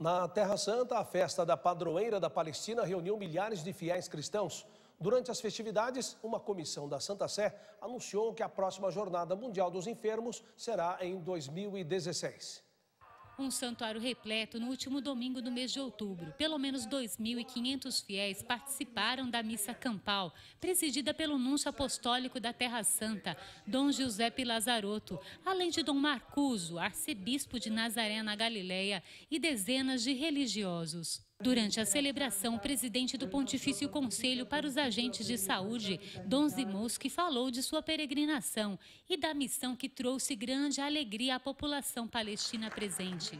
Na Terra Santa, a festa da padroeira da Palestina reuniu milhares de fiéis cristãos. Durante as festividades, uma comissão da Santa Sé anunciou que a próxima Jornada Mundial dos Enfermos será em 2016. Um santuário repleto no último domingo do mês de outubro. Pelo menos 2.500 fiéis participaram da missa campal, presidida pelo núncio apostólico da Terra Santa, Dom Giuseppe Lazarotto, além de Dom Marcuso, arcebispo de Nazaré, na Galileia, e dezenas de religiosos. Durante a celebração, o presidente do Pontifício Conselho para os Agentes de Saúde, Dom Zimowski, falou de sua peregrinação e da missão que trouxe grande alegria à população palestina presente.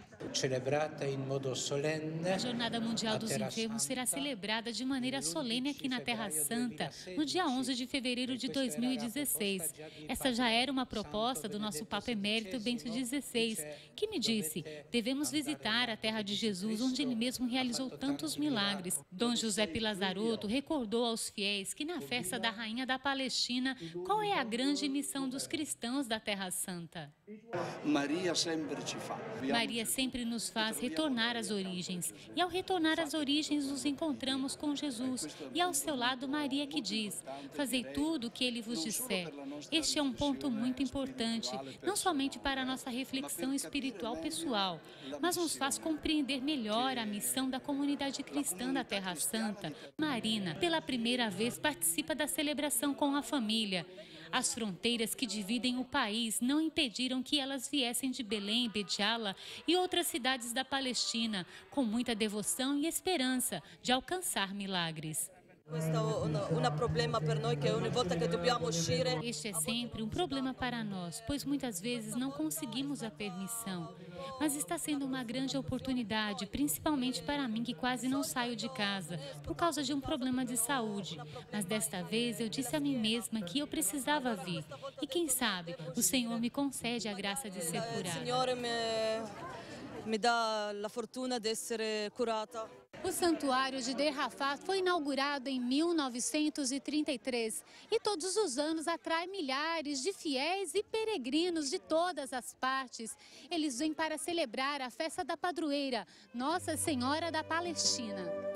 A Jornada Mundial dos Enfermos será celebrada de maneira solene aqui na Terra Santa, no dia 11 de fevereiro de 2016. Essa já era uma proposta do nosso Papa Emérito Bento XVI, que me disse: devemos visitar a Terra de Jesus, onde ele mesmo realizou tantos milagres. Dom Giuseppe Lazarotto recordou aos fiéis que na festa da Rainha da Palestina, qual é a grande missão dos cristãos da Terra Santa? Maria sempre nos faz retornar às origens. E ao retornar às origens, nos encontramos com Jesus. E ao seu lado, Maria, que diz: fazei tudo o que ele vos disser. Este é um ponto muito importante, não somente para a nossa reflexão espiritual pessoal, mas nos faz compreender melhor a missão da comunidade cristã da Terra Santa. Marina, pela primeira vez, participa da celebração com a família. As fronteiras que dividem o país não impediram que elas viessem de Belém, Bediala e outras cidades da Palestina, com muita devoção e esperança de alcançar milagres. Este é sempre um problema para nós, pois muitas vezes não conseguimos a permissão. Mas está sendo uma grande oportunidade, principalmente para mim, que quase não saio de casa, por causa de um problema de saúde. Mas desta vez eu disse a mim mesma que eu precisava vir. E quem sabe, o Senhor me concede a graça de ser curada. Me dá a fortuna de ser curada. O Santuário de Deir Rafat foi inaugurado em 1933 e todos os anos atrai milhares de fiéis e peregrinos de todas as partes. Eles vêm para celebrar a festa da padroeira, Nossa Senhora da Palestina.